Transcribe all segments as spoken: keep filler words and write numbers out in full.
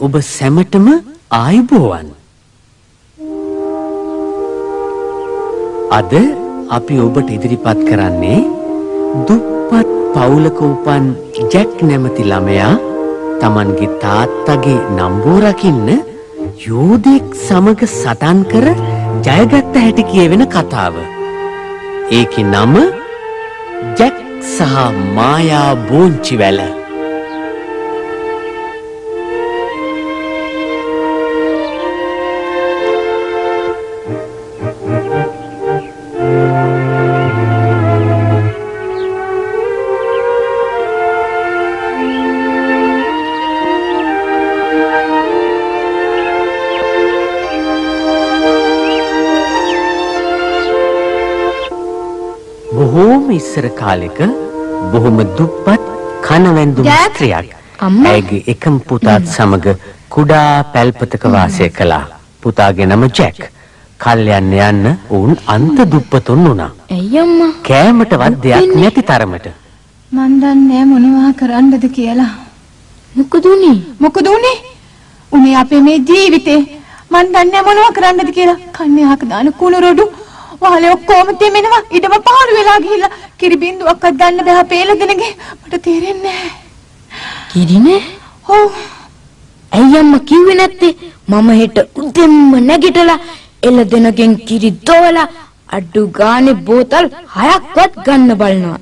ඔබ සැමටම ආයුබෝවන්. අද අපි ඔබට ඉදිරිපත් කරන්නේ දුප්පත් පවුලක උපන් ජැක් නැමැති ළමයා Tamanගේ තාත්තගේ නම්බුව රකින්න යෝධෙක් සමග සටන් කර ජයගත්ත හැටි කියවෙන කතාව. ඒකේ නම ජැක් සහ මායා බෝංචිවැල. බොහෝම ඉස්සර කාලෙක බොහොම දුප්පත් කනවැන්දුම් ස්ත්‍රියක් ඇයගේ එකම පුතාත් සමග කුඩා පැල්පතක වාසය කළා. පුතාගේ නම ජැක්. කල්යන්න යන්න වුන් අන්ත දුප්පතුන් වුණා. ඇයි අම්මා? කෑමටවත් දෙයක් නැති තරමට. මන් දන්නේ මොනවා කරන්නද කියලා. මොකද උනේ? මොකද උනේ? උනේ අපේ මේ ජීවිතේ මන් දන්නේ මොනවා කරන්නද කියලා. කන්නේ අහක දාන කුණු රොඩු වහලේ ඔක්කොම තෙමෙනවා. ඊටම පාළු වෙලා ගිහිල්ලා කිරි බින්දුවක්වත් ගන්න බෑ පේලදෙනගේ. මට තේරෙන්නේ නැහැ. කිරිනේ? ඔව්. ඇයි අම්මා කිව්වේ නැත්තේ? මම හෙට උදෙන්ම නැගිටලා එළදෙනගෙන් කිරි දොවලා අඩු ගානේ බෝතල් හයක්වත් ගන්න බලනවා.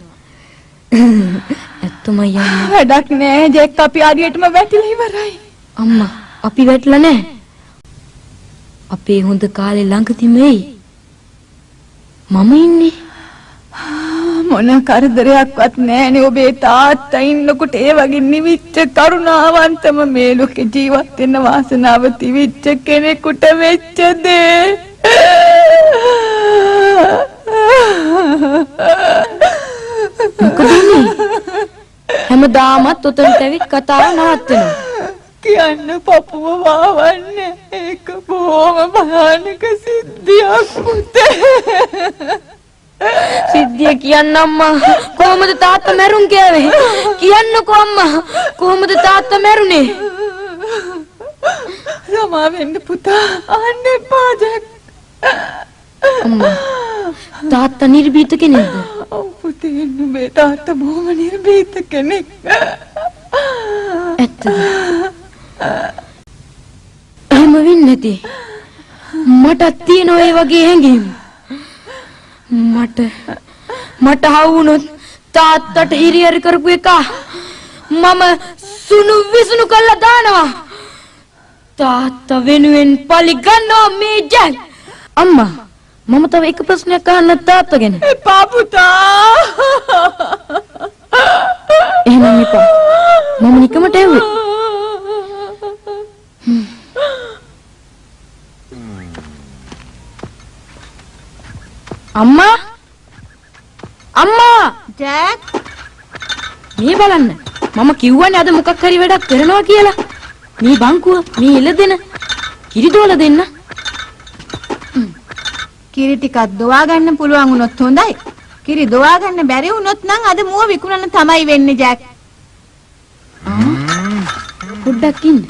ඇත්තමයි අම්මා. වැඩක් නෑ ජෙක් අපි ආදියටම වැටිලා ඉවරයි. අම්මා අපි වැටලා නෑ. අපේ හොඳ කාලේ ළඟදිම එයි. මම ඉන්නේ මොන කරදරයක්වත් නෑනේ ඔබේ තාත්තා ඉන්නකොට ඒ වගේ නිවිච්ච කරුණාවන්තම මේ ලෝකේ ජීවත් වෙන්න වාසනාව තිවිච්ච කෙනෙකුට වෙච්ච දේ. මොකද හැමදාමත් උතන්ට ඇවිත් කතාව නවත්තනවා. කියන්න පපුව වාවන්නේ ඒක බොහොම භයානක සිද්ධියක් පුතේ. සිද්ධිය කියන්න අම්මා කොහොමද තාත්තා මැරුන් කියවේ? කියන්නකෝ අම්මා කොහොමද තාත්තා මැරුනේ? සමා වෙන්න පුතා අහන්න එපා ජැක්. අම්මා තාත්තා නිර්භීත කෙනෙක්ද? ඔව් පුතේ නුඹේ තාත්තා බොහොම නිර්භීත කෙනෙක්. ඇත්තද? එහෙම වෙන්නේ නැති. මට තියෙන ඔය වගේ හැඟීම්. මට මට හවුනොත් තාත්තට හිරියරි කරපු එක මම සුණු විසුණු කරලා දානවා. තාත්තා වෙනුවෙන් පලි ගන්නවා මේ ජැක්. අම්මා මම තව එක ප්‍රශ්නයක් අහන්න තාත්තා ගැන. එපා පුතා. එහෙනම් එපා. මම නිකමට ඇහුවේ. අම්මා අම්මා ජැක් මේ බලන්න මම කිව්වනේ අද මොකක් හරි වැඩක් කරනවා කියලා. මේ බංකුව මේ එළදෙන කිරි දෝලා දෙන්න. කිරි ටිකක් දොවා ගන්න පුළුවන් වුණොත් හොඳයි. කිරි දොවා ගන්න බැරි වුණොත් නම් අද මුව විකුණන්න තමයි වෙන්නේ ජැක්. ආ පොඩ්ඩක් ඉන්න.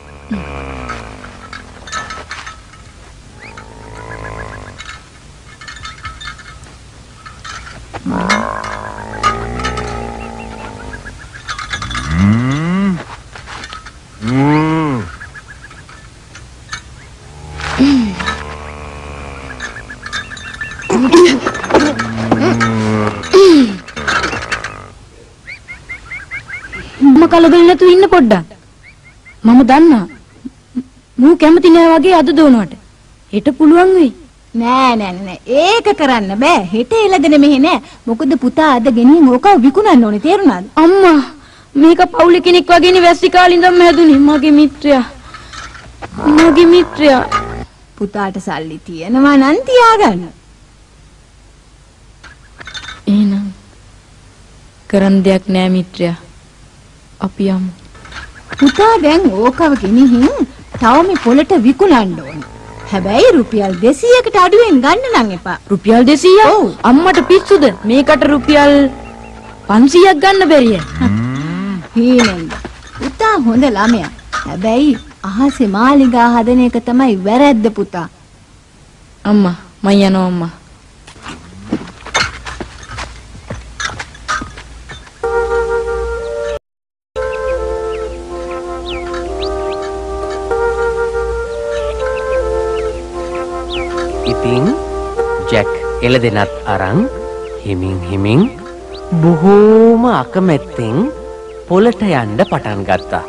කලබල නැතුව ඉන්න පොඩ්ඩක්. මම දන්නා. මූ කැමති නෑ වගේ අද දෝනවට. හෙට පුළුවන් වෙයි. නෑ නෑ නෑ ඒක කරන්න බෑ. හෙට එළදෙන මෙහෙ නෑ. මොකද පුතා අද ගෙනියන් ඕක විකුණන්න ඕනේ තේරුණාද? අම්මා මේක පවුලේ කෙනෙක් වගේනේ වැස්සි කාලේ ඉඳන්ම හැදුනේ. මගේ මිත්‍රයා. මගේ මිත්‍රයා. පුතාට සල්ලි තියනවා නම් තියාගන්න. එහෙනම් කරන් දෙයක් නෑ මිත්‍රයා. අපි යමු. පුතා දැන් ඕකව ගෙනිහින් තව මේ පොලට විකුණන්න ඕන. හැබැයි රුපියල් දෙසීයකට අඩුවෙන් ගන්න නම් එපා. රුපියල් දෙසීය? ඔව්. අම්මට පිස්සුද? මේකට රුපියල් පන්සීයක් ගන්න බැරිය. හීනෙන්ද. පුතා හොඳ ළමයා. හැබැයි අහසේ මාලිගා හදන එක තමයි වැරද්ද පුතා. අම්මා මම යනවා අම්මා. ඉතින් ජැක් එළදෙනත් අරන් හිමින් හිමින් බොහෝම අකමැත්තෙන් පොළට යන්න පටන් ගත්තා.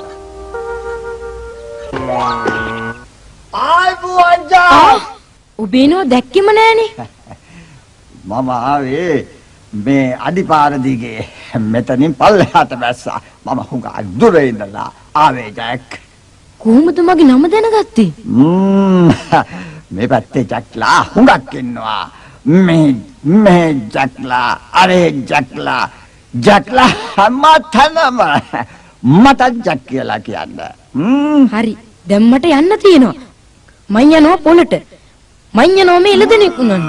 ඔබේ නෝ දැක්කෙම නෑනේ. මම ආවේ මේ අඩිපාර දිගේ මෙතනින් පල්ලෙහාට බැස්සා. මම හුඟක් දුර ඉඳලා ආවේ ජැක්. කොහොමද මගේ නම දැනගත්තේ? ම්ම් මේ පැත්තේ ජැක්ලා හුඟක් ඉන්නවා. මේ මේ ජැක්ලා අරේ ජැක්ලා ජැක්ලා හැමතැනම මට ජැක් කියලා කියන්නේ. ම්ම් හරි දැන් මට යන්න තියෙනවා. මං යනවා පොළට. මං යනවා මේ එළදෙනෙක් උනන්න.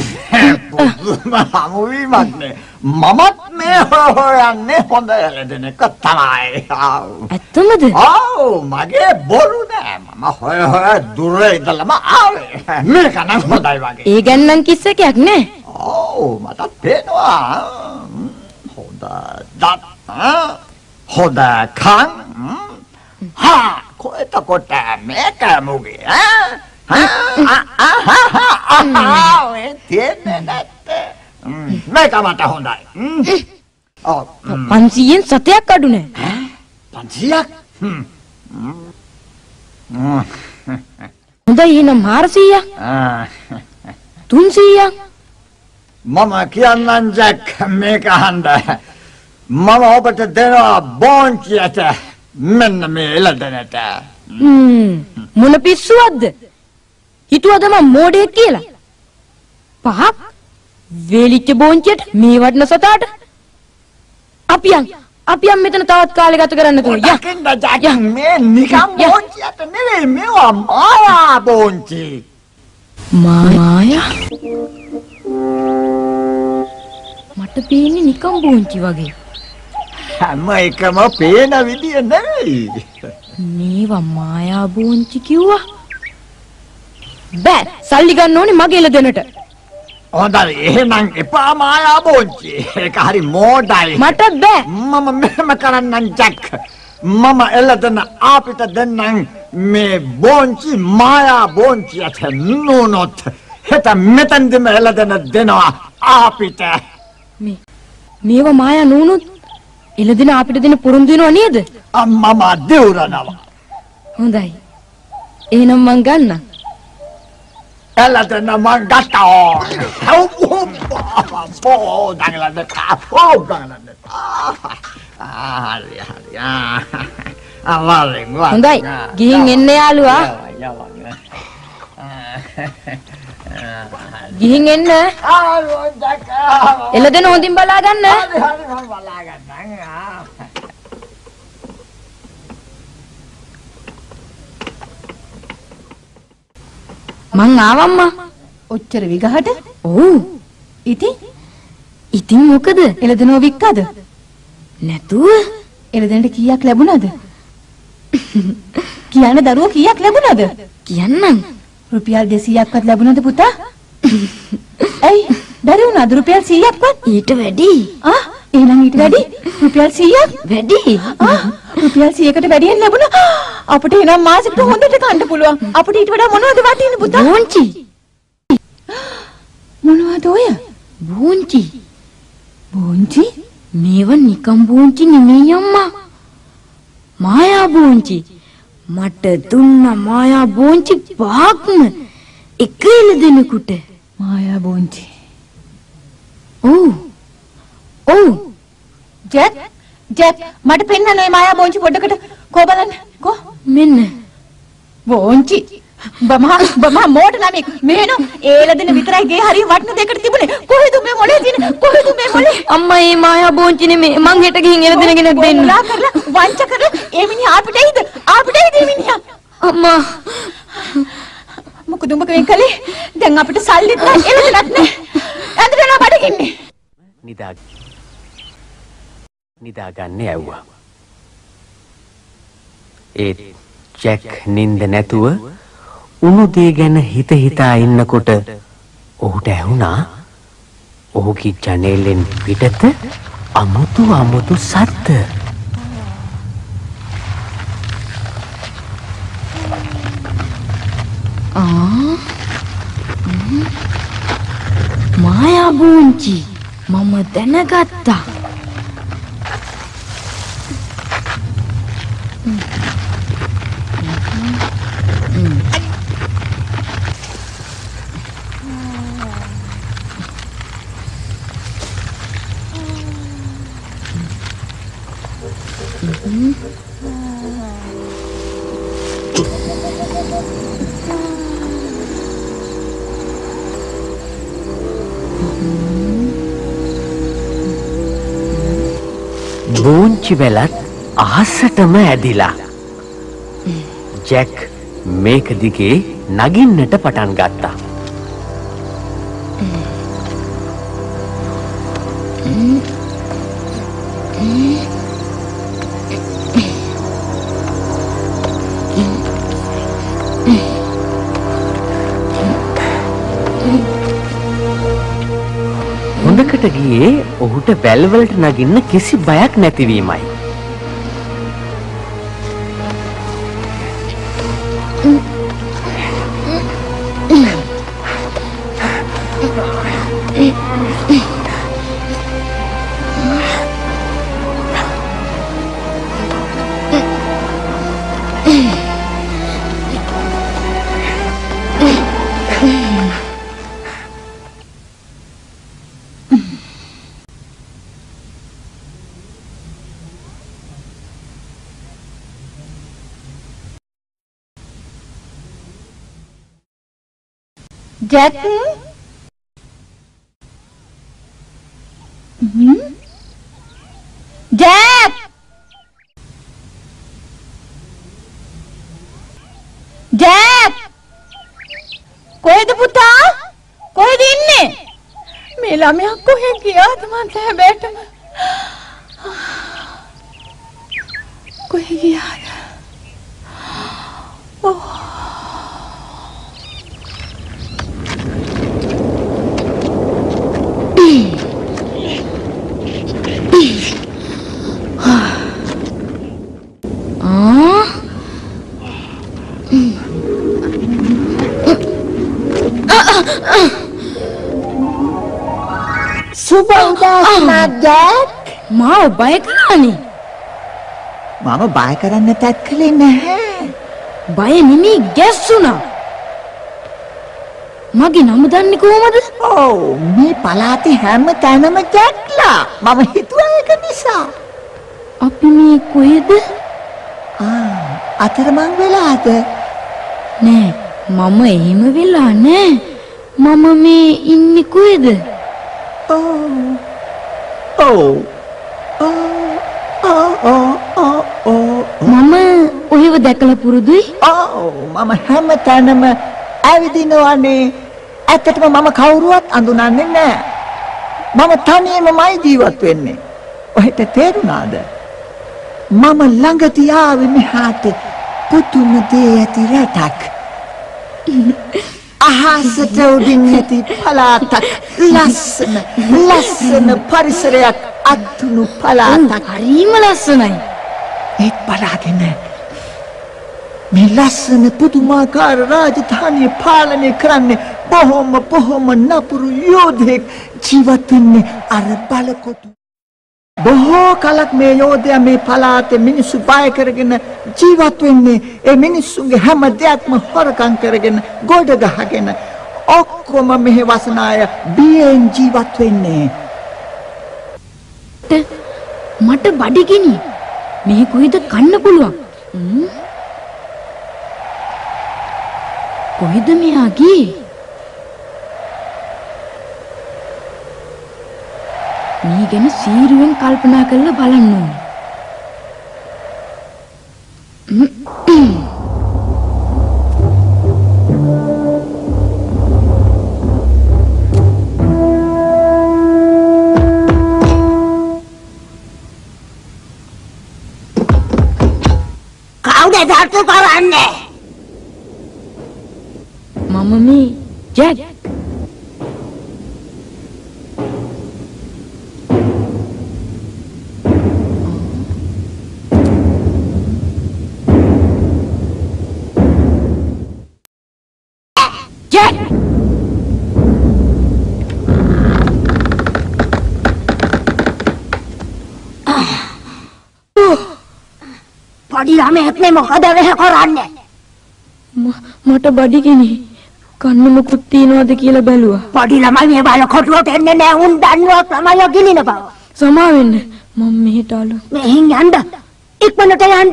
හමුවීමක් නේ. මමත් මේ හොයන්නේ හොඳ එළදෙනෙක් තමයි. ඇත්තමද? ආව් මගේ බොරු නෑ. මම හොය හොය දුර ඉඳලම ආවේ. මේක නම් හොඳයි වගේ. ඒ ගැන නම් කිස් එකක් නෑ. ඔව් මටත් පේනවා. හොඳ දත් හොඳ කන් හා කොහෙතකොට මේක මුගේ ඈ ඒ තියන්නේ නැත්තේ මේක මට හොඳයි. ඔව් පන්සීයෙන් සතයක් අඩු නෑ. පන්සීයක් හොඳයි එහෙනම් හාරසීයක් තුන්සීයක්. මම කියන්නම් ජැක් මේක අහන්න. මම ඔබට දෙනවා බෝන්චියට මෙන්න මේ එළදෙනට. මොන පිස්සුවක්ද? හිතුවද මම මෝඩයෙක් කියලා? පහක් වේලිච්ච බෝන්චියට මේ වටන සතාට අපි යන් අපි යන් මෙතන තවත් කාලේ ගත කරන්න තුන. යකින්ද ජැක් මේ නිකම් බෝන්චියට නෙවෙයි මේවා මායා බෝන්චි. මායා මට පේන්නේ නිකම් බෝන්චි වගේ. හැම එකම පේන විදිය නෙවෙයි. මේවා මායා බෝන්චි කිව්වා. බෑ සල්ලි ගන්න ඕනේ මගේ එළදෙනට. හොඳයි එහෙනම් එපා මායා බෝන්චි. ඒක හරි මෝඩයි. මට බෑ. මම මෙහෙම කරන්නම් ජැක්. මම එළදෙන අපිට දෙන්නම් මේ බෝන්චි මායා බෝන්චියට නුනොත් හෙට මෙතෙන්දිම එළදෙන දෙනවා අපිට. මේ මේවා මායා නුනොත් එළදෙන අපිට දෙන්න පොරොන්දු වෙනව නේද? මම දෙවරනවා. හොඳයි. එහෙනම් මං ගන්නම්. එළදෙන මං ගත්තා. පෝ දඟලන්න පෝ දඟලන්න. හරි හරි. ආ වලින් වා. හොඳයි. ගිහින් එන්න යාළුවා. ගිහින් එන්න. එළදෙන හොඳින් බලා ගන්න. හරි හරි මම බලා ගන්නම්. මං ආවම්මා. ඔච්චර විගහට? ඔව්. ඉතින් ඉතින් මොකද? එළදෙනව වික්කද? නැතුව. එළදෙනට කීයක් ලැබුණාද? කියන්න දරුවෝ කීයක් ලැබුණාද? කියන්නම්. රුපියල් දෙසීයක්වත් ලැබුණාද පුතා? ඇයි? බැරි වුණාද රුපියල් සීයක්වත්? ඊට වැඩි. ආ එහෙනම් ඊට වැඩි රුපියල් සීයක් වැඩි. ආ රුපියල් සීයකට වැඩියෙන් ලැබුණා. අපිට එනම් මාසෙකට හොඳට කන්න පුළුවන්. අපිට ඊට වඩා මොනවද වටින්නේ පුතා? බෝන්චි. මොනවද ඔය? බෝන්චි. බෝන්චි? මේව නිකම් බෝන්චි නෙමෙයි අම්මා. මායා බෝන්චි. මට දුන්න මායා බෝන්චි පහක්ම එක එළදෙනෙකුට. මායා බෝන්චි. ඔව්. ඔව්. ජැක් ජැක් මට පෙන්නන්න ඔය මායා බෝන්චි පොඩකට. කො බලන්න. කො මෙන්න. බෝන්චි. බමහා බමහා මෝඩ ළමෙක්. මේනෝ ඒලදෙන විතරයි ගේ හරිය වටන දෙකට තිබුණේ. කොහෙද මේ මොලේ තියෙන්නේ? කොහෙද මේ මොලේ? අම්මා මේ මායා බෝන්චි නෙමෙයි. මං හෙට ගිහින් එළදෙන ගෙනත් දෙන්න. ලා කරලා වංච කරලා ඒ මිනිහා අපිට එයිද? අපිට එයිද මේ මිනිහා? අම්මා මොකද උඹ කෙනෙක් කලේ? දැන් අපිට සල්ලිත් නැහැ එළදෙනක් නැහැ. ඇඳලා බඩගින්නේ. නිදා නිදා ගන්න ඇව්වා. ඒත් ජැක් නින්ද නැතුව උණු දේ ගැන හිත හිතා ඉන්නකොට ඔහුට ඇහුණා ඔහුගේ ජනේලෙන් පිටත අමුතු අමුතු සද්ද. ආ මායා බෝංචි මම දැනගත්තා. බෝංචි වෙලත් අහසටම ඇදිලා. ජැක් මේක දිගේ නගින්නට පටන් ගත්තා. හොඳකට ගියේ ඔහුට වැල්වලට නගින්න කිසි බයක් නැතිවීමයි. Jack? Hmm? Jack! Jack! කොහෙද පුතා? කොහෙද ඉන්නේ? මේ ළමයා කොහෙ ගියාද මන් හැබැයිටම? කොහෙ ගියාද? ඔව්. Suba udah Jack. මාව බය කරන්නේ. මම බය කරන්න තැත්කලේ නැහැ. බය නෙමෙයි ගැස්සුණා. මගේ නම දන්නේ කොහමද? ඔව් මේ පළාතේ හැම තැනම ජැක්ලා. මම හිතුවා ඒක නිසා. අපි මේ කොහෙද? ආ අතරමං වෙලාද? නෑ මම එහෙම වෙලා නෑ. මම මේ ඉන්නේ කොහෙද? Oh, oh, oh, oh, oh, oh. මම ඔහෙව දැකලා පුරුදුයි. Oh, මම හැම තැනම ඇවිදිනවනේ. ඇත්තටම මම කවුරුවත් අඳුනන්නේ නැහැ. මම තනියමමයි ජීවත් වෙන්නේ. ඔහෙට තේරුණාද? මම ළඟදී ආවේ මෙහාට පුදුම දේ ඇති රටක්. අහසට උඩින් නැති පළාතක්, ලස්සන ලස්සන පරිසරයක් අත්තුණු පළාතක්. හරිම ලස්සනයි. ඒත් බලාගෙන මේ ලස්සන පුදුමාකාර රාජධානිය පාලනය කරන්නේ බොහොම බොහොම නපුරු යෝධයෙක් ජීවත් වෙන්නේ අර බලකොටු. බොහෝ කලක් මේ යෝධයා මේ පළාතේ මිනිස්සු බය කරගෙන ජීවත් වෙන්නේ. ඒ මිනිස්සුන්ගේ හැම දෙයක්ම හොරකම් කරගෙන ගොඩ ගහගෙන ඔක්කොම මෙහි වසන අය බියෙන් ජීවත් වෙන්නේ. මට බඩගිනි. මේ කොයිද කන්න පුළුවන්? කොහෙද මෙයා ගියේ? මේ ගැන සීරුවෙන් කල්පනා කරලා බලන්න ඕනේ. කවුද සතු කරන්නේ? මම මේ ජැක්. ජැක්. පොඩි ළමයෙක් නේ මොකද වෙහ කරන්නේ? මට බඩගිනි. කන්න මොකුත් තියනවද කියලා බැලුවා. පොඩි ළමයි මේ බල කොටුවට එන්නේ නැහැ. උන් දන්නවා ළමයි ගිලින බව. සමා වෙන්න. මම මෙහෙට ආලු. මෙහෙන් යන්න. ඉක්මනට යන්න.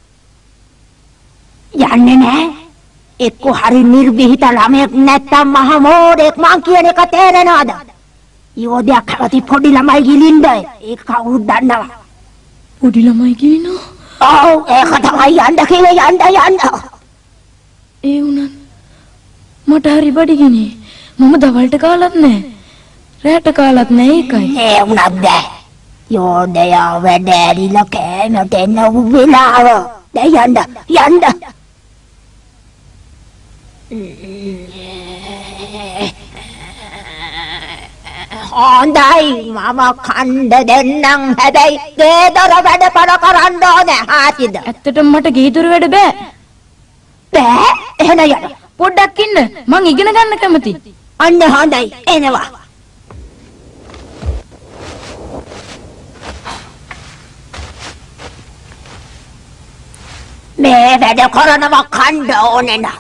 යන්නේ නැහැ. එක්ක හරි නිර්භීත ළමයෙක් නැත්තම් මහ මෝඩෙක් මං කියන එක තේරෙනවද? යෝධයක් හැවති පොඩි ළමයි ගිලින්ද? ඒක කවුරුත් දන්නවා. පොඩි ළමයි ගිලිනවා? ඔව් ඒක තමයි යන්න කිව්වේ යන්න යන්න. ඒ වුණත් මට හරි බඩගිනි. මම දවල්ට කාලත් නැහැ. රැට කාලත් නැහැ ඒකයි. ඒ වුණත් බෑ. යෝධයා වැඩ ඇරිලා කෑමට එන්න වෙලාව. දැන් යන්න යන්න. හොඳයි මම කණ්ඩ දෙන්නම් හැබැයි ගේදොර වැඩ පර කරන්න ඕනේ හාතිද? ඇත්තටම මට ගේදොර වැඩ බෑ. බෑ එහෙනම් යන්න. පොඩ්ඩක් ඉන්න මං ඉගෙන ගන්න කැමති. අන්න හොඳයි එනවා. මේ වැඩ කරනවා කණ්ඩ ඕනේ නම්.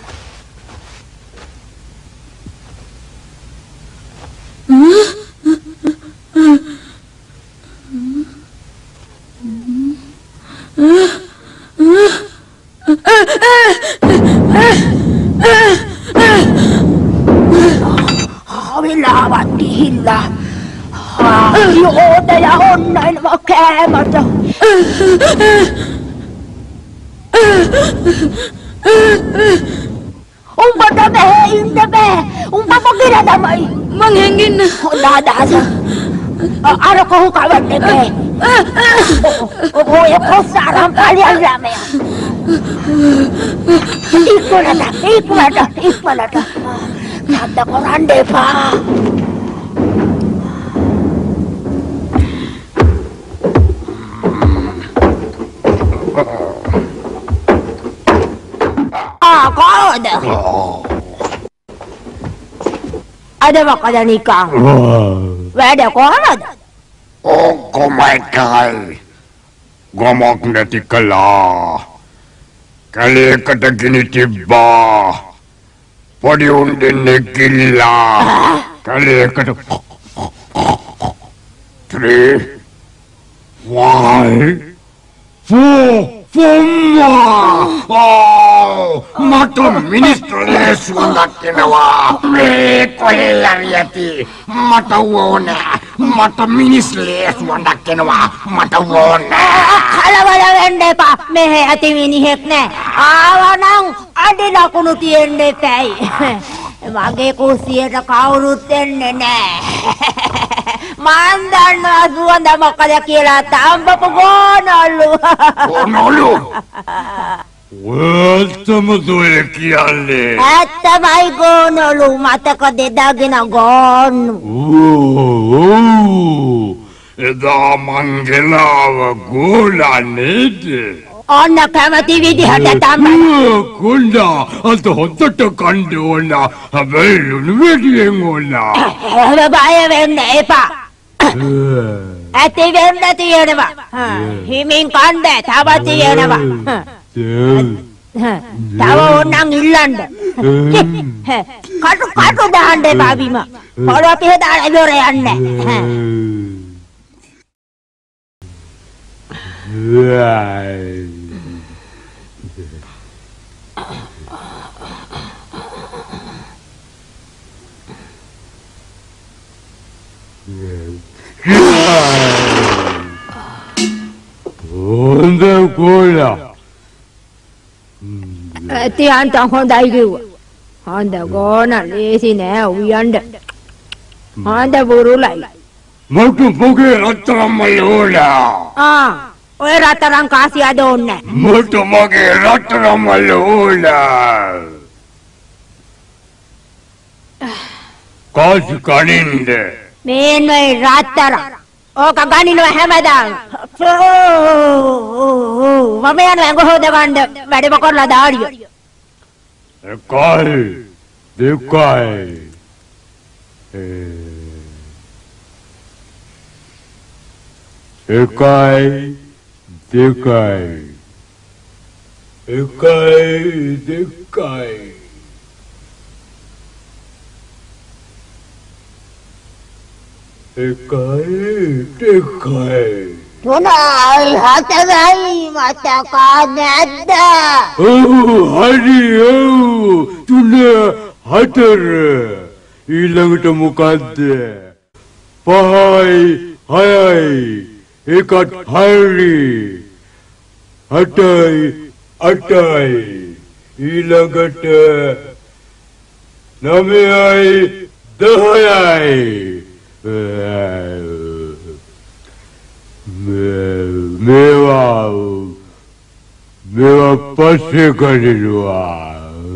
Havilavat gihilla. Yoodaja onnelma käämata. Umpata mehe inda me. Umpa pagina damai. මං හැංගෙන්න. Hondada asa. Ara kohu kawanne ke. Oye kosaram kalian rame. Ikunata, ikunata, ikunata. Nada korande pa. Ah, kod. Ada makada nikah. Wada kod. Oh my god. Gomok neti kala. Kali kata gini tiba. Podi undin gila. Kali kata three, one, four, four more. Oh, matu minister suandakenawa. Me kohelariati. Mata wona. Mata minister suandakenawa. Mata wona. Kalawala wende pa. Mehe ati minihek ne. Awanang adila kunu tiende tay. Mage kusiyata kawurut enne ne. Mandan suanda makada kila tamba pogonalu. Pogonalu? Welcome to Ekiale. Atamay gonalu mataka dedagina gon. Oh, eda mangelawa gola nede. Onna kamati vidihata tamba. Kunda, alto hotta kandona. Habelun vidiyengona. Babaya wenne epa. Ati wenne tiyenava. Himin kande taba tiyenava. Tava onnang illanda. Katu katu dahande babima. Polo pihe dara dore yanne. Honda cola. Ati anta hondai kiwa. Honda gona lesi ne uyanda. Honda burulai. Matu poke atamayola. Ah, ඔය රත්තරන් කාසිය අද ඕනේ මට මගේ රත්තරන් වල ඕන. කාසි කනින්ද? මේන් මේ රත්තරන්. ඕක ගනිනවා හැමදාම. මම යනවා ඇඟ හොද ගන්න වැඩම කරලා දාඩිය. එකයි දෙකයි එකයි දෙකයි එකයි දෙකයි එකයි දෙකයි තුනයි හතරයි මතක නැද්ද? ඔව් හරි ඔව් තුන හතර ඊළඟට මොකද්ද? පහයි හයයි එකත් හරි අටයි අටයි ඊළඟට නවයයි දහයයි මේවා මේවා පස්සේ කරනවා.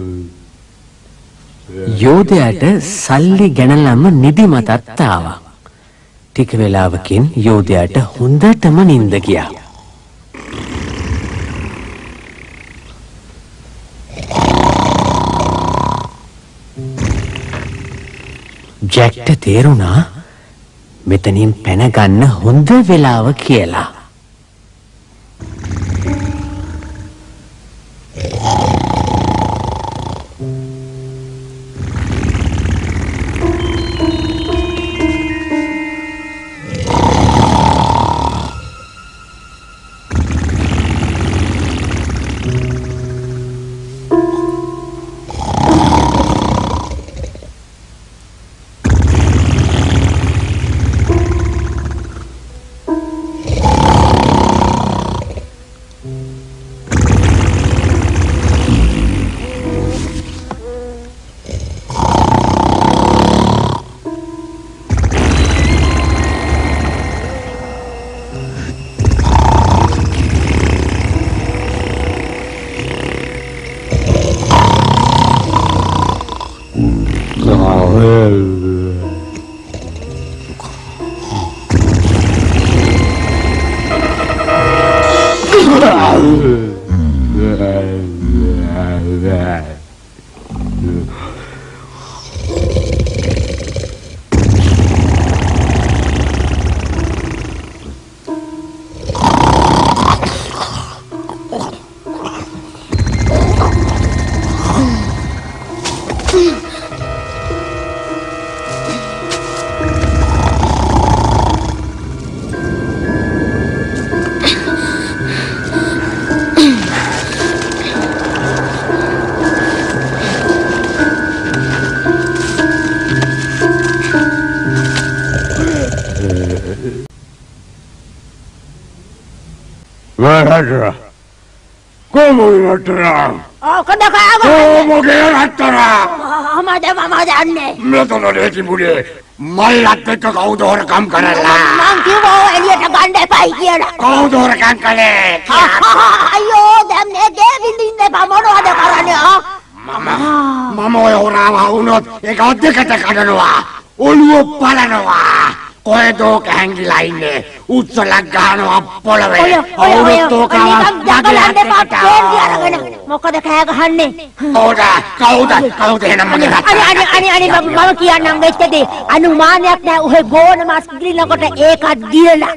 යෝධයාට සල්ලි ගැනලම නිදිමතත් ආවා. ටික වෙලාවකින් යෝධයාට හොඳටම නිින්ද ගියා. ජැක්ට තේරුණා මෙතනින් පැන ගන්න හොඳ වෙලාව කියලා. Ratara. Como ratara? Oh, kada ka aga. Como ke ratara? Amada mama janne. मैं तो नरेटी बुढ़े मल्लाते का कौन और काम करेला? Mang kiwo eliyata gande pai kiyala. कौन और काम करे? Ayo damne devindinne pamono ada karane ha. Mama, mama orang awunot एक औरत कटे करनवा, ओलुओ पालनवा. कोई दो कहेंगी लाइने उच्चला गानो पोलवे और तो का jagalande pakken diaragana mokada kaya gahanne ओरा कौदा कौदे ना मने ani ani ani ani mama kiyannan වෙච්චදී අනුමානයක් නෑ උහෙ ගෝන මාස් ගිලිනකොට ඒකත් ගියලා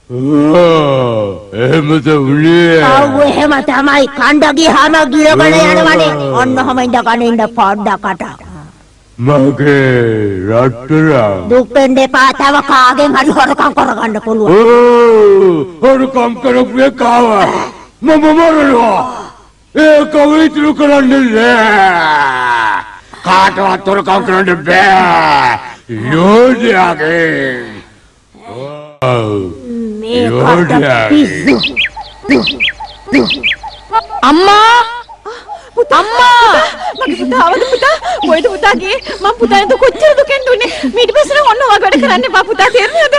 එහෙම දුන්නේ ආව එහෙම තමයි කණ්ඩ ගියාම ගිරගෙන යනවනේ ඔන්න ඔහම ඉඳ කන ඉඳ පොඩ්ඩකට මගේ රට්ටරා දුක්ෙන් දෙපා තව කාගෙන් හරි හොරකම් කරගන්න පුළුවන් ඕ හොරකම් කරපු එකව මම මරනවා ඒක විතර කරන්නේ කාටවත් හොරකම් කරන්න බෑ යෝධයාගේ මේ අම්මා පුතා අම්මා මගේ පුතා ආවද පුතා කොයිද පුතා ගියේ මම පුතාට කොච්චර දුකෙන් දුන්නේ ඊට පස්සේ නම් ඔන්න ඔය වැඩ කරන්න එපා පුතා තේරුණාද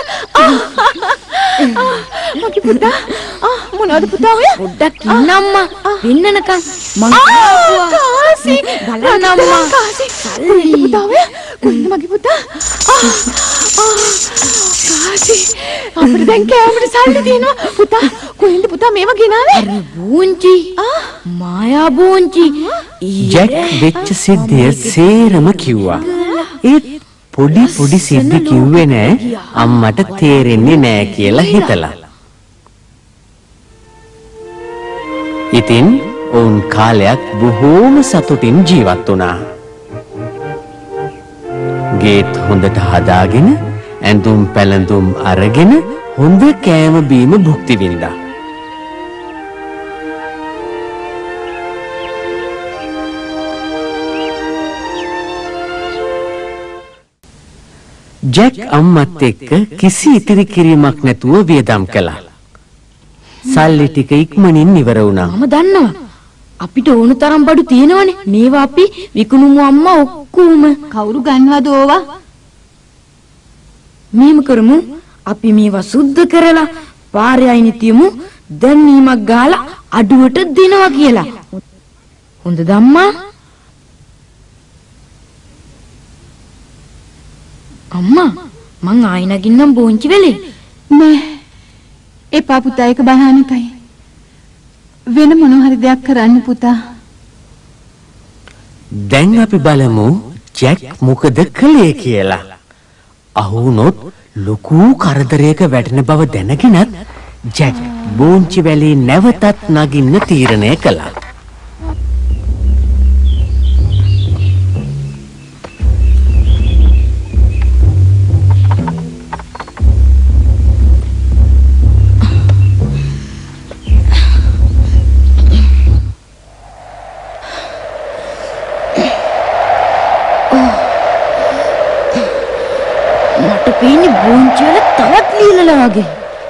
මගේ පුතා ආ මොනවද පුතා ඔය පොඩ්ඩක් ඉන්න අම්මා වෙන්නනකම් මං ආවා කාසි බලන්න අම්මා කාසි කොයිද පුතා ඔය කොයිද මගේ පුතා ආ කාසි අපිට දැන් කෑමට සල්ලි තියෙනවා පුතා කොහෙන්ද පුතා මේව ගෙනාවේ අර බෝන්චි මායා බෝන්චි ජැක් වෙච්ච සිද්ධිය සේරම කිව්වා. ඒත් පොඩි පොඩි සිද්ධි කිව්වේ නෑ අම්මට තේරෙන්නේ නෑ කියලා හිතලා. ඉතින් ඔවුන් කාලයක් බොහෝම සතුටින් ජීවත් වුණා. ගේත් හොඳට හදාගෙන ඇඳුම් පැළඳුම් අරගෙන හොඳ කෑම බීම භුක්ති විඳා. ජැක් අම්මත් එක්ක කිසි ඉතිරි කිරීමක් නැතුව වියදම් කළා. සල්ලි ටික ඉක්මනින් ඉවර වුණා. මම දන්නවා. අපිට ඕන තරම් බඩු තියෙනවනේ. මේවා අපි විකුණුමු අම්මා ඔක්කොම. කවුරු ගන්නවද ඕවා? මේම කරමු. අපි මේවා සුද්ධ කරලා පාරේ අයින් තියමු. දැන්වීමක් ගාලා අඩුවට දෙනවා කියලා. හොඳද අම්මා? අම්මා මං ආයි නගින්නම් බෝන්චි වෙලේ. නෑ. එපා පුතා ඒක භයානකයි. වෙන මොන හරි දෙයක් කරන්න පුතා. දැන් අපි බලමු ජැක් මොකද කළේ කියලා. අහුනොත් ලොකු කරදරයක වැටෙන බව දැනගෙනත් ජැක් බෝන්චි වැලේ නැවතත් නගින්න තීරණය කළා. වගේ.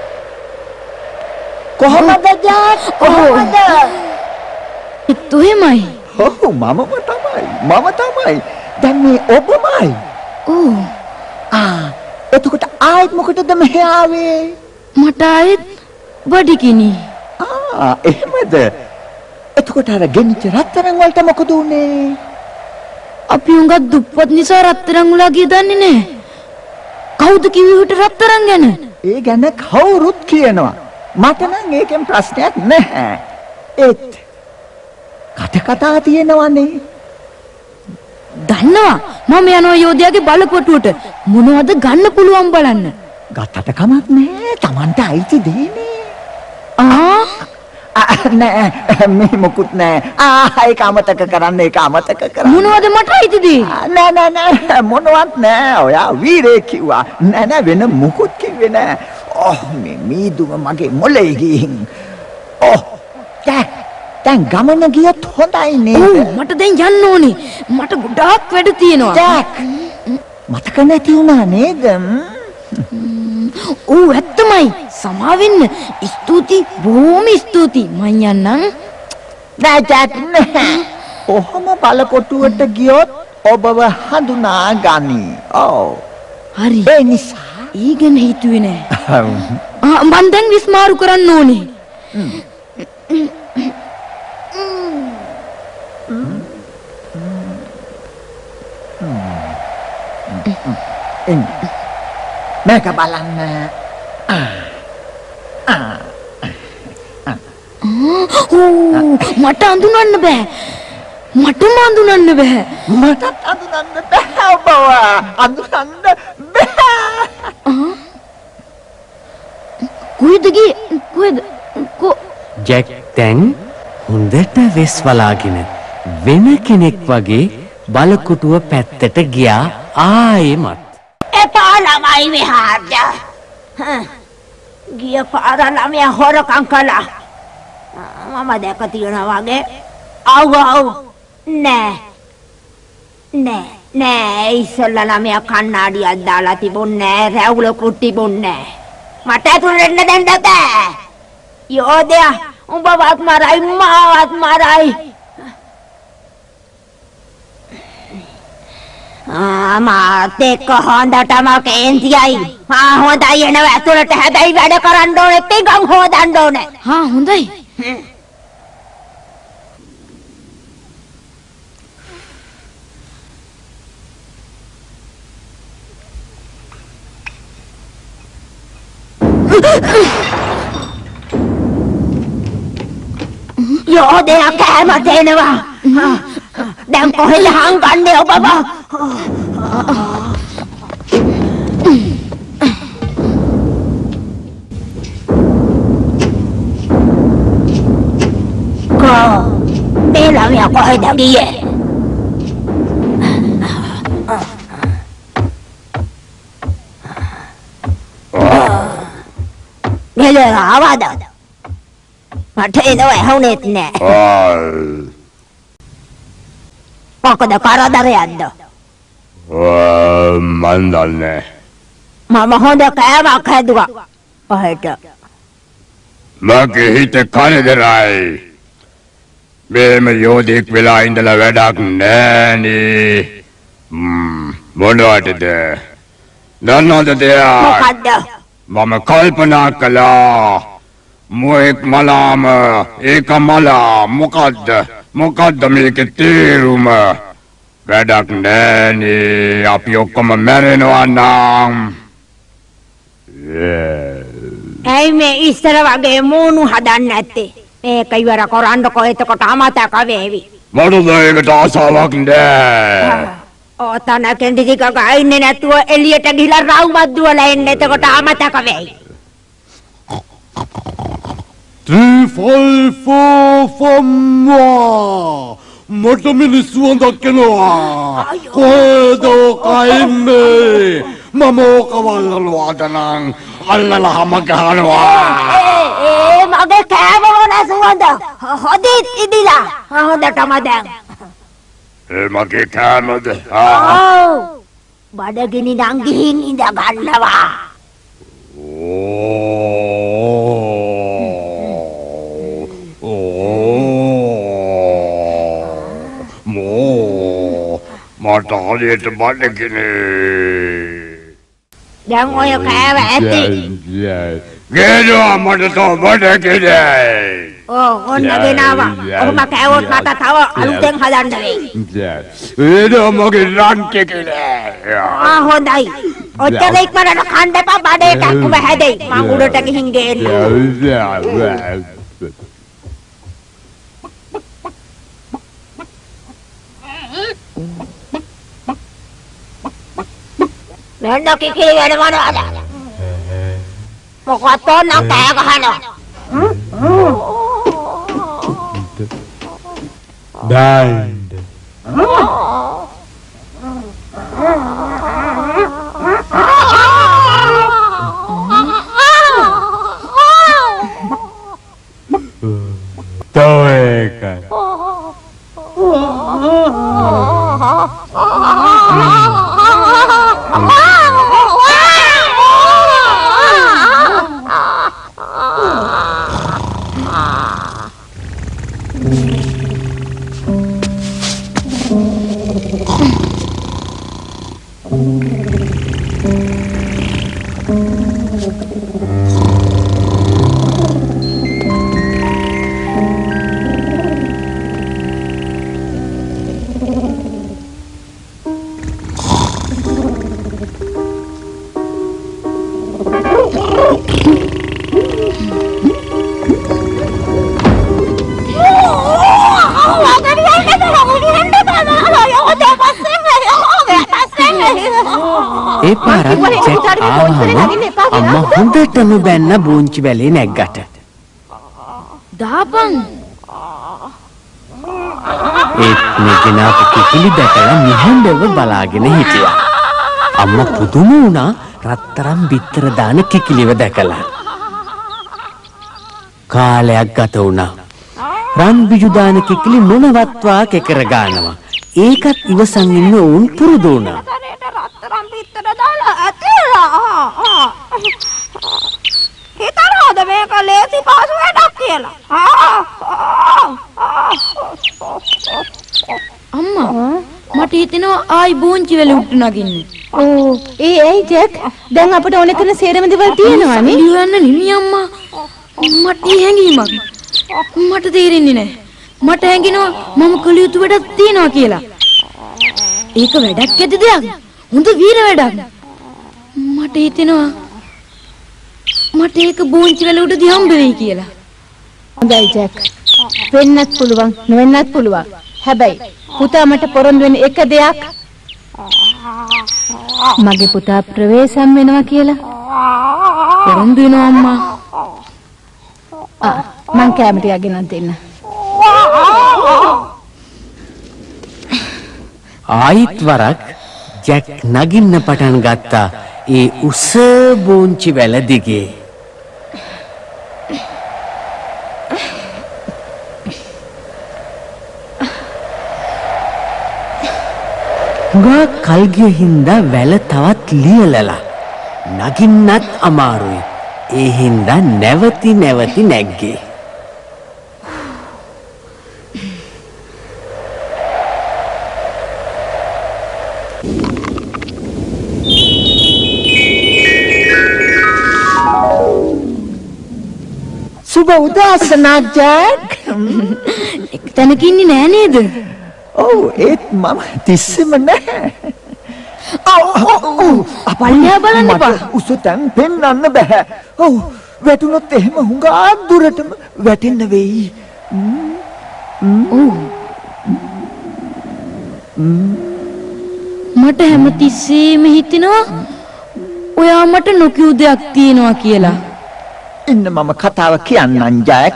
කොහොමද ජාක්? කොහොමද? තුහෙමයි. ඔව් මමම තමයි. මම තමයි. දැන් මේ ඔබමයි. ඔව්. ආ එතකොට ආයෙත් මොකටද මෙහෙ ආවේ? මට ආයෙත් බඩගිනි. ආ එහෙමද? එතකොට අර ගෙනිච්ච රත්තරන් වලට මොකද උනේ? අපි උඟක් දුප්පත් නිසා රත්තරන් උලා ගිය දන්නේ නැහැ. කවුද කිව්වට රත්තරන් ගැන? ඒ ගැන කවුරුත් කියනවා. මට නම් ඒකෙන් ප්‍රශ්නයක් නැහැ. ඒත් කට කතා තියෙනවනේ. දන්නවා මම යනවා යෝධයාගේ බලකොටුවට. මොනවද ගන්න පුළුවන් බලන්න. ගත්තට කමක් නැහැ. Tamanට අයිති දෙන්නේ. ආ නෑ මේ මොකුත් නෑ. ආ ඒක අමතක කරන්න ඒක අමතක කරන්න. මොනවද මට අයිතිද? නෑ නෑ නෑ මොනවත් නෑ. ඔයා වීරේ කිව්වා. නෑ නෑ වෙන මොකුත් කිව්වේ නෑ. ඔහ් මේ මීදුම මගේ මොලේ ගිහින්. ඔහ් දැන් දැන් ගමන ගියත් හොඳයි නේද? ඔව් මට දැන් යන්න ඕනේ. මට ගොඩාක් වැඩ තියෙනවා. ජැක් මතක නැති වුණා නේද? ඔව් ඇත්තමයි. සමාවෙන්න. ස්තුති බොහොම ස්තුති. මං යන්නම්. නෑ ජැක් නෑ. ඔහොම බලකොටුවට ගියොත් ඔබව හඳුනා ගනි. ඔව්. හරි. ඒ නිසා ඊගෙන හිතුවේ නෑ. ආ මං දැන් විස්මාරු කරන්න ඕනේ. එන්න. මේක බලන්න. ආ. ආ. මට අඳුනන්න බෑ. මටම අඳුනන්න බෑ. මටත් අඳුනන්න බෑ ඔබව. අඳුනන්න බෑ. කොහෙද ගියේ? කොහෙද? කො ජැක් දැන් හොඳට වෙස් වලාගෙන වෙන කෙනෙක් වගේ බලකුටුව පැත්තට ගියා ආයෙමත්. එපා ළමයි විහාරද. ගිය පාර ළමයා හොරකම් කළා. මම දැක තියනවා වගේ. අව් අව් නෑ නෑ නෑ ඉස්සෙල්ලා ළමයා කණ්ණාඩියක් දාලා තිබුණේ නෑ. රැවුලකුත් තිබුණේ නෑ. මට ඇතුළට දෙන්න බෑ. යෝධයා උඹවත් මරයි මාවත් මරයි. මාත් එක්ක හොඳටම කේන්තියයි. ආ හොඳයි එනවා ඇතුළට. හැබැයි වැඩ කරන්න ඕනේ පිඟන් හොදන්න ඕනේ. හා හොඳයි. යෝධයා කෑම දෙනවා. දැන් කොහෙද හංගන්නේ ඔබ? කෝ මේ ළමයා කොහෙද ගියේ? ගෙදර ආවද? මට එනව ඇහුනෙත් නෑ. මොකද කරදරයක්ද? මන් දන්නේ. මම හොඳ කෑමක් හැදුවා. ඔහෙට. මගේ හිත කනදරයි. මේම යෝධෙක් වෙලා ඉඳලා වැඩක් නෑනේ. මොනවටද? දන්නවද දෙයක්? මොකද්ද? මම කල්පනා කළා. මොෙක් මලාම ඒක මලා මොකද්ද? මොකද්ද මේකේ තේරුම? වැඩක් නෑනේ. අපි ඔක්කොම මැරෙනවා නම්. ඇයි මේ ඉස්සර වගේ මූණු හදන්න නැත්තේ? මේක ඉවර කරන්නකො එතකොට අමතක වේවි. මට ඒකට ආසාවක් නෑ. ඔතන කෙන්ඩි ටික ගයින්නේ නැතුව එළියට ගිහලා රවුමක් දුවලා එන්න. එතකොට අමතක වෙයි. Three, five, four, from moi. Mata මිනිස්සු හොඳක්කනවා. කොහෙද කයින්නේ? මම කවල්ලනවා දනං අල්ලලා හැම ගහනවා. ඒ ඒ මගේ කෑම වුණ සුවඳ හොදිත් ඉදිලා හොඳටම දැන්. ඒ මගේ කෑමද? ඔව් බඩගිනි නම් ගිහින් ඉඳ ගන්නවා. මට හරියට බඩගිනි. දැන් ඔය කෑව ඇති. ගේනවා මට තව බඩගිනි. ඔව් ඔන්න ගෙනාවා. ඔහොම කෑවොත් මට තව අලුතෙන් හදන්න වෙයි. ඒ මගේ රන් කෙකලේ. ආ හොඳයි. ඔච්චර ඉක්මනට කන්න එපා. බඩේ කක්කුම හැදෙයි. මං උඩට ගිහින් ගේන්න. Nenda kiki ada mana ada? Mau kotor nak kayak kahana? Bind. Toekan. ඒ පාරක් ජැක් ආවම අම්මා හොඳටම බැන්න බෝංචි වැලේ නැග්ගට. දාපන්. ඒත් මේ ගෙනාපු කිකිලි දැකලා නිහඬව බලාගෙන හිටියා. අම්මා පුදුම වුණා රත්තරන් බිත්තර දාන කිකිලිව දැකලා. කාලයක් ගත වුණා. රන් බිජු දාන කිකිලි මොනවත්වා කෙකර ගන්නවා. ඒකත් ඉවසන් ඉන්න උන් පුරුදු වුණා. රත්තරන් බිත්තර දාලා ඇතිලා. හිතනවාද මේක ලේසි පාසු වැඩක් කියලා? අම්මා මට හිතෙනවා ආයි බෝංචි වෙල උට්ට නගින්න. ඕ ඒ ඇයි ජැක් දැන් අපිට ඕන කරන සේරම දේවල් තියෙනවානේ. ලියන්න නෙමෙයි අම්මා. මට හැංගීමක්. මට තේරෙන්නේ නැහැ. මට හැංගෙනවා මම කළ යුතු වැඩක් තියෙනවා කියලා. ඒක වැඩක් ඇති දෙයක්. හොඳ වීර වැඩක්. මට හිතෙනවා මට ඒක බෝංචි වල උඩදී හම්බ වෙයි කියලා. හොඳයි ජැක්. වෙන්නත් පුළුවන් නොවෙන්නත් පුළුවන්. හැබැයි පුතා මට පොරොන්දු වෙන එක දෙයක් මගේ පුතා ප්‍රවේශම් වෙනවා කියලා. පොරොන්දු වෙනවා අම්මා. ආ මං කැම ටිකක් ගෙනත් දෙන්න. ආයිත් වරක් ජැක් නගින්න පටන් ගත්තා ඒ උස බෝංචි වැල දිගේ. ගා කල්ගිය හින්දා වැල තවත් ලියලලා නගින්නත් අමාරුයි. ඒ හින්දා නැවති නැවති නැග්ගේ. සුබ උදෑසනක් ජැක්. එක තැනක ඉන්නේ නෑ නේද? ඔව් ඒත් මම තිස්සෙම නැහැ. පල්ලියා බලන්න එපා. උස තැන් පෙන්වන්න බෑ. ඔව් වැටුනොත් එහෙම හුඟා දුරටම වැටෙන්න වෙයි. මට හැමතිස්සෙම හිතෙනවා ඔයා මට නොකියු දෙයක් තියෙනවා කියලා. ඉන්න මම කතාව කියන්නම් ජැක්.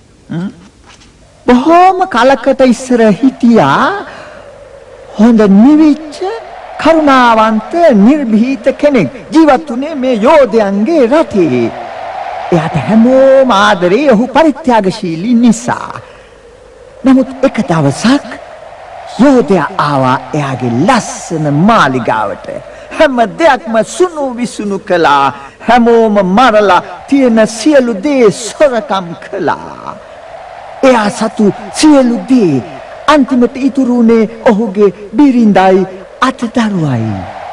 බොහොම කලකට ඉස්සර හිටියා හොඳ නිවිච්ච කරුණාවන්ත නිර්භීත කෙනෙක් ජීවත් වුණේ මේ යෝධයන්ගේ රටේ. එයාට හැමෝම ආදරේ ඔහු පරිත්‍යාගශීලී නිසා. නමුත් එක දවසක් යෝධයා ආවා එයාගේ ලස්සන මාලිගාවට. හැම දෙයක්ම සුණු විසුණු කළා. හැමෝම මරලා තියෙන සියලු දේ සොරකම් කළා. එයා සතු සියලු දේ අන්තිමට ඉතුරු වුණේ ඔහුගේ බිරිඳයි අතදරුවයි.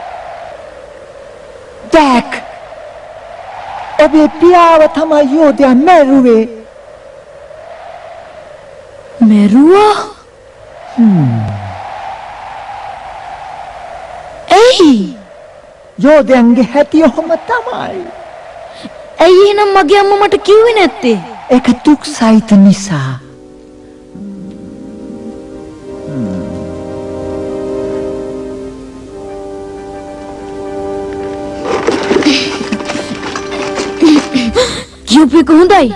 ජැක් ඔබේ පියාව තමයි යෝධයා මැරුවේ. මැරුවා? ඇයි? යෝධයන්ගේ හැටි ඔහොම තමයි. ඇයි එහෙනම් මගේ අම්මා මට කිව්වේ නැත්තේ? ඒක දුක් සහිත නිසා. කියපු එක හොඳයි.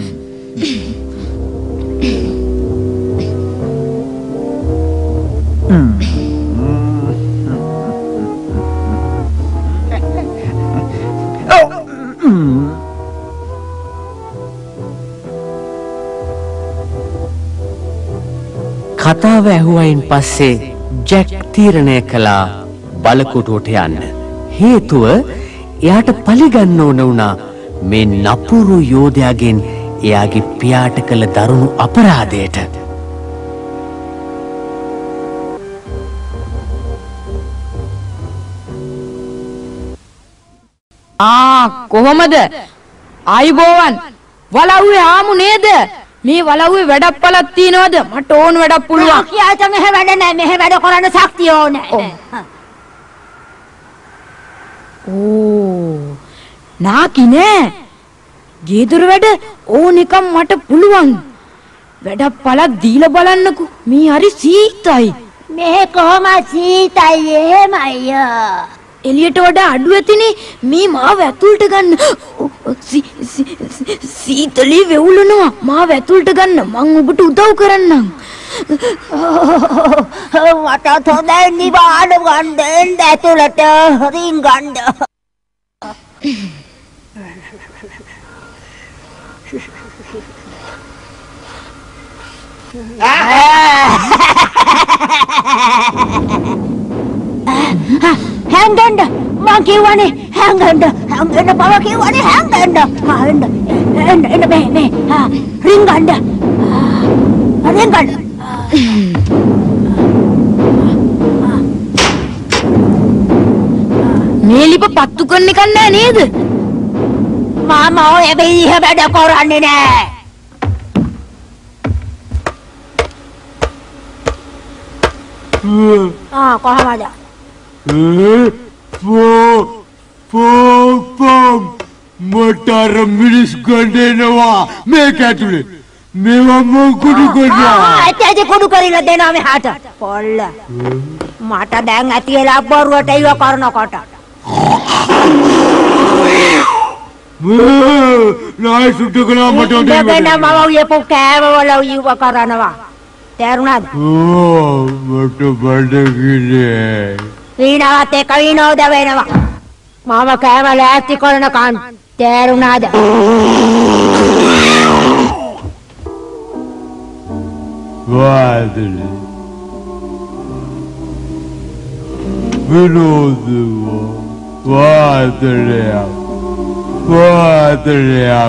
කතාව ඇහුවයින් පස්සේ ජැක් තීරණය කළා බලකොටුවට යන්න. හේතුව එයාට පලිගන්න ඕන වුණා මේ නපුරු යෝධයාගෙන් එයාගේ පියාට කළ දරුණු අපරාධයට. ආ කොහොමද? ආයිබෝවන්. වලව්වේ ආමු නේද? මේ වලව්වේ වැඩක් පළක් තියනවද? මට ඕන වැඩක් පුළුවන්. කියාට මෙහෙ වැඩ නැහැ. මෙහෙ වැඩ කරන්න ශක්තිය ඕනේ. ඕ නාකි නෑ. ගේදොර වැඩ ඕන එකක් මට පුළුවන්. වැඩක් පළක් දීලා බලන්නකෝ. මේ හරි සීතයි. මේ කොහොම සීතයි එහෙමයි. එළියට වඩා අඩු ඇතිනේ. මේ මාව ඇතුළට ගන්න. සීතලි වෙවුලනවා. මාව ඇතුළට ගන්න. මං ඔබට උදව් කරන්නම්. මට හොඳයි නිවාඩ ගන්න දෙන්න ඇතුළට රින් ගන්න. හැංගන්න මං කිව්වනේ හැංගන්න හැංගන්න බව කිව්වනේ හැංගන්න හැංගන්න එන්න එන්න මේ මේ රින් ගන්න රින් ගන්න බිලිප පත්තු කරන්න එක නෑ නේද? මම ඔය බීහ වැඩ කරන්නේ නෑ. ආ කොහමද? පෝ පෝ පෝ මටර මිනිස් ගන්නවා මේක ඇතුලේ. මේවා මම කුඩු කරනවා. ආ ඇටි කුඩු කරලා දෙනවා මෙහාට. පොල්ල. මට දැන් ඇතිලා බොරුවට ඉව කරනකොට. නෑ සුද්ධ කළා මට දෙන්න. දැන් මම යපු කෑම වල ඉව කරනවා. තේරුණාද? ඕ මට බඩගිනේ. වීණාවත් එක්ක විනෝද වෙනවා. මම කෑම ලෑස්ති කරනකන් තේරුණාද? Vadele. Vinodeva. Vadele. Vadele.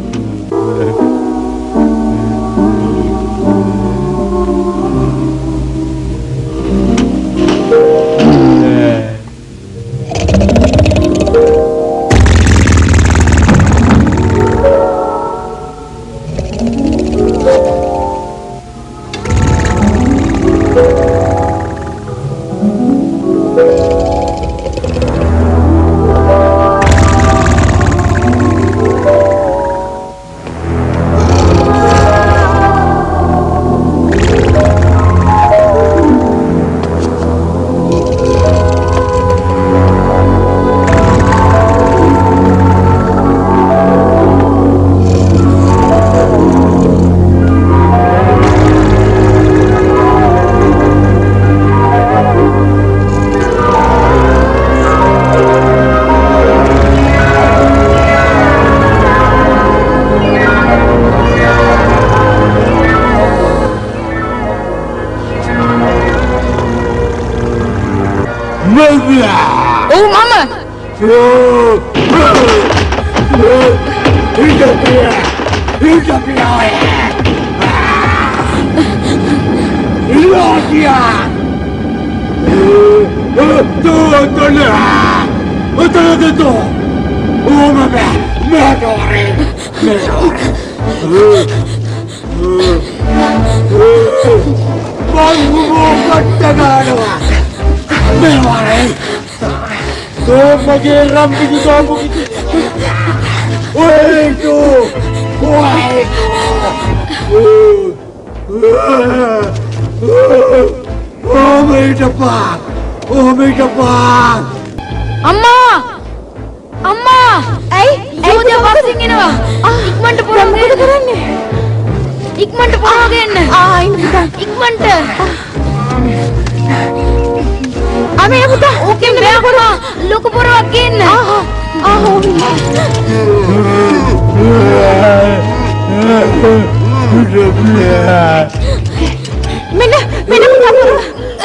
Oh, Mama! Oh, mag-iram dito mo gitu. Oi, tu. Oi. Oh, may dapat. Oh, may dapat. Amma! Amma! Ay, ay dia boxing එනවා. ඉක්මනට පොරවගෙන. මොකද කරන්නේ? ඉක්මනට පොරවගෙන. ආ, ඉන්න පුතා. ඉක්මනට. අනේ පුතා, ඕකෙන් මෙයා කරා. ලොකු පොරවක් ගන්න. ආ, ආ හොවි. මෙන්න මෙන්න පුතා පොරව.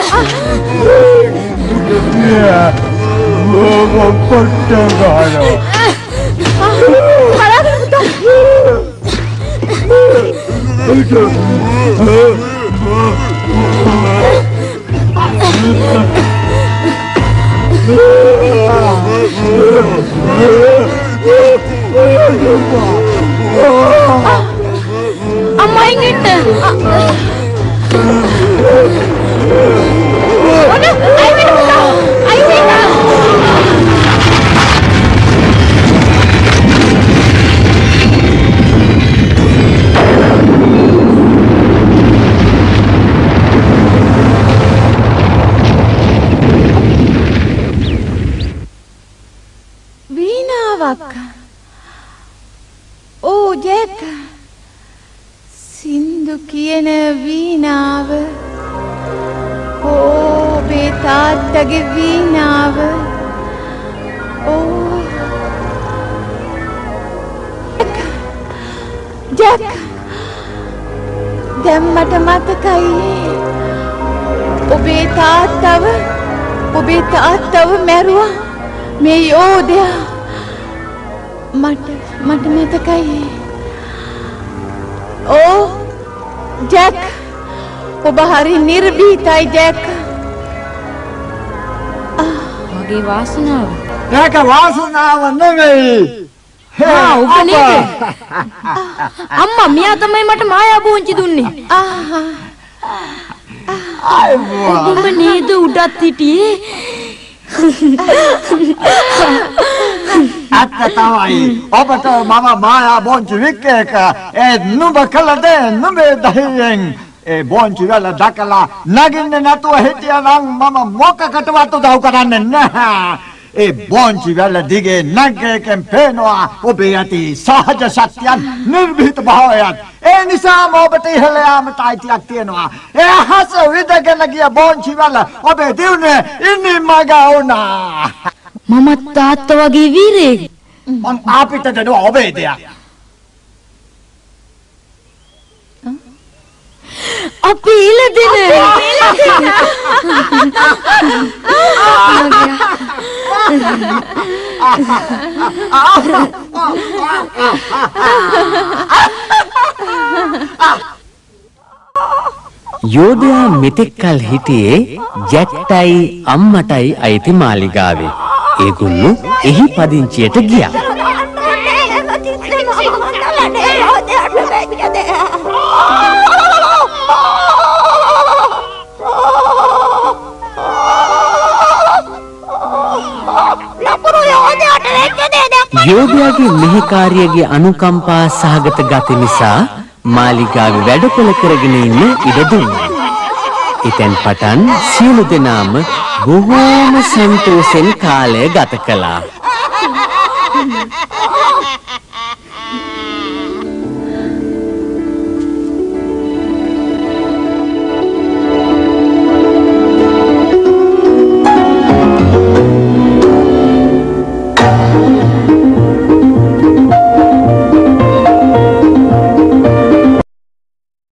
Oh, පොට්ට ගාලා. බලන්න පුතා. Amma ingit. Oh no, I will go. I will go. Oh, Jack. Sindu කියන වීණාව. Oh, මේ තාත්තගේ වීණාව. Oh. Jack. දැන් මට මතකයි. ඔබේ තාත්තව ඔබේ තාත්තව මැරුවා. මේ යෝධයා. මට මට මතකයි. ඕ ජැක් ඔබ හරි නිර්භීතයි ජැක්. මගේ වාසනාව. ඒක වාසනාව නෙමෙයි. ආ ඔබ නේද? අම්මා මෙයා තමයි මට මායා බෝංචි දුන්නේ. ඔබ නේද උඩත් හිටියේ? අත්ත තමයි. ඔබට මම මායා බෝංචි වික්කේක. ඒ නුඹ කළ දේ නුඹේ දහියෙන්. ඒ බෝංචි වල දැකලා නගින්නේ නැතුව හිටියනම් මම මොකකටවත් උදව් කරන්නේ නැහැ. ඒ බෝංචි වල දිගේ නග්ගේකෙන් පේනවා ඔබේ ඇති සහජ සත්‍යයන් නිර්භීත භාවයන්. ඒ නිසාම ඔබට ඉහළ යාමට අයිතියක් තියෙනවා. ඒ හස විදගෙන ගිය බෝංචි වල ඔබේ දියුනේ ඉන්නේ මග වුණා. මම තාත්තා වගේ වීරයෙක්. මං අපිට දෙනවා ඔබේ දෙයක්. අපි ඉලදින යෝධයා මෙතෙක් කල හිටියේ ජැක්ටයි අම්මටයි අයිති මාලිගාවේ. ඒගොල්ලෝ එහි පදිංචියට ගියා. යෝධයාගේ මෙහෙකාරියගේ අනුකම්පා සහගත ගති නිසා මාලිගාවේ වැඩපොළ කරගෙන ඉන්න ඉඩ දුන්නා. එතෙන් පටන් සියලු දෙනාම බොහෝම සන්තෝෂෙන් කාලය ගත කළා.